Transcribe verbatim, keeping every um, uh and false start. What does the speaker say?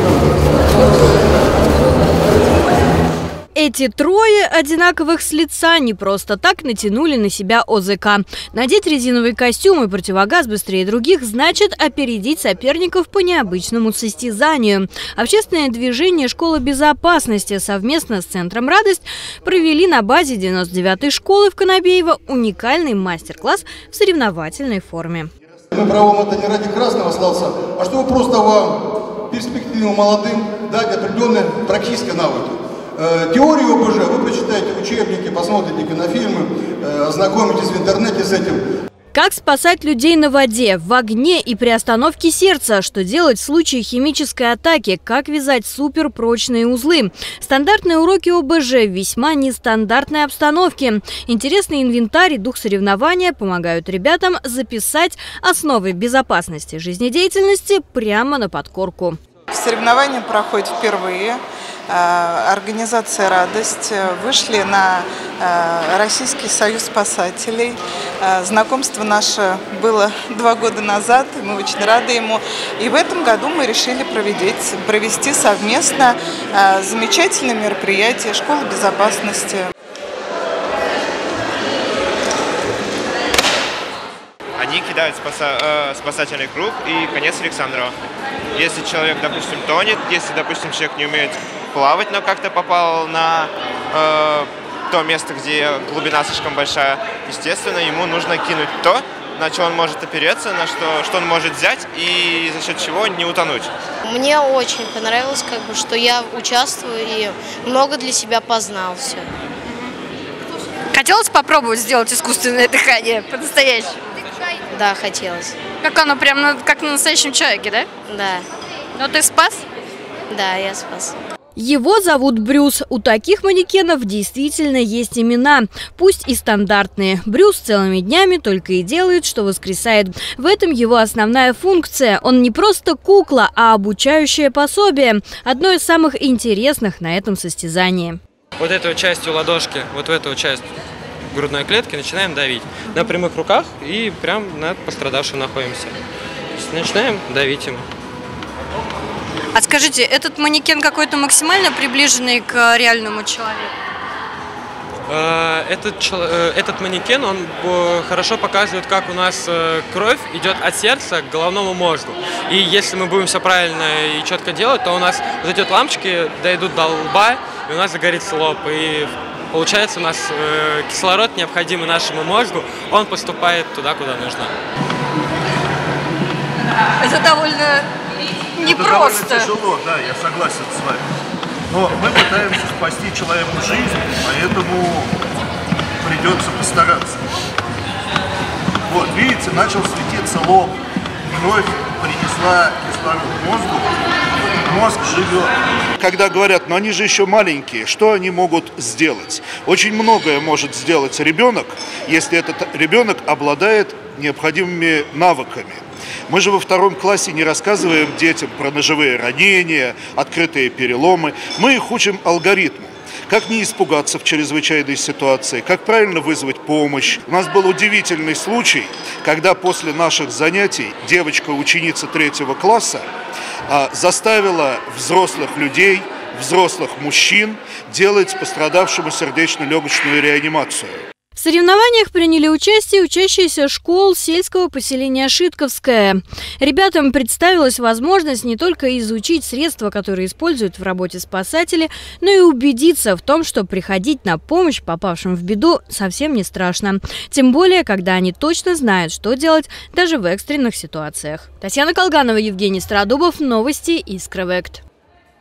Эти трое одинаковых с лица не просто так натянули на себя О Зэ Ка. Надеть резиновый костюм и противогаз быстрее других значит опередить соперников по необычному состязанию. Общественное движение «Школа безопасности» совместно с Центром «Радость» провели на базе девяносто девятой школы в Конобеево уникальный мастер-класс в соревновательной форме. Мы проводим это не ради красного остался, а чтобы просто вам, перспективным молодым, дать определенные практические навыки. Теорию О Бэ Жэ вы прочитаете учебники, посмотрите кинофильмы, ознакомитесь в интернете с этим. Как спасать людей на воде, в огне и при остановке сердца, что делать в случае химической атаки, как вязать суперпрочные узлы. Стандартные уроки О Бэ Жэ в весьма нестандартной обстановке. Интересный инвентарь и дух соревнования помогают ребятам записать основы безопасности жизнедеятельности прямо на подкорку. Соревнования проходят впервые. Организация «Радость» вышли на Российский союз спасателей. Знакомство наше было два года назад, мы очень рады ему. И в этом году мы решили проведить, провести совместно замечательное мероприятие «Школа безопасности». Они кидают спаса, э, спасательный круг и конец Александрова. Если человек, допустим, тонет, если, допустим, человек не умеет плавать, но как-то попал на э, то место, где глубина слишком большая, естественно, ему нужно кинуть то, на что он может опереться, на что, что он может взять и за счет чего не утонуть. Мне очень понравилось, как бы, что я участвую и много для себя познал все. Хотелось попробовать сделать искусственное дыхание по-настоящему? Да, хотелось. Как оно, прям на, как на настоящем человеке, да? Да. Но ты спас? Да, я спас. Его зовут Брюс. У таких манекенов действительно есть имена, пусть и стандартные. Брюс целыми днями только и делает, что воскресает. В этом его основная функция. Он не просто кукла, а обучающее пособие. Одно из самых интересных на этом состязании. Вот эту частью ладошки, вот в эту часть грудной клетки начинаем давить на прямых руках и прям над пострадавшим находимся. Начинаем давить ему. А скажите, этот манекен какой-то максимально приближенный к реальному человеку? Этот, этот манекен, он хорошо показывает, как у нас кровь идет от сердца к головному мозгу. И если мы будем все правильно и четко делать, то у нас вот эти вот лампочки дойдут до лба, и у нас загорится лоб. И получается, у нас кислород, необходимый нашему мозгу, он поступает туда, куда нужно. Это довольно непросто. Это довольно тяжело, да, я согласен с вами. Но мы пытаемся спасти человеку жизнь, поэтому придется постараться. Вот, видите, начал светиться лоб. Кровь принесла кислород мозгу. Мозг живет. Когда говорят, но они же еще маленькие, что они могут сделать? Очень многое может сделать ребенок, если этот ребенок обладает необходимыми навыками. Мы же во втором классе не рассказываем детям про ножевые ранения, открытые переломы. Мы их учим алгоритму. Как не испугаться в чрезвычайной ситуации, как правильно вызвать помощь. У нас был удивительный случай, когда после наших занятий девочка, ученица третьего класса, заставила взрослых людей, взрослых мужчин делать пострадавшему сердечно-легочную реанимацию. В соревнованиях приняли участие учащиеся школ сельского поселения Шитковское. Ребятам представилась возможность не только изучить средства, которые используют в работе спасатели, но и убедиться в том, что приходить на помощь попавшим в беду совсем не страшно. Тем более, когда они точно знают, что делать даже в экстренных ситуациях. Татьяна Колганова, Евгений Стародубов. Новости Искровект.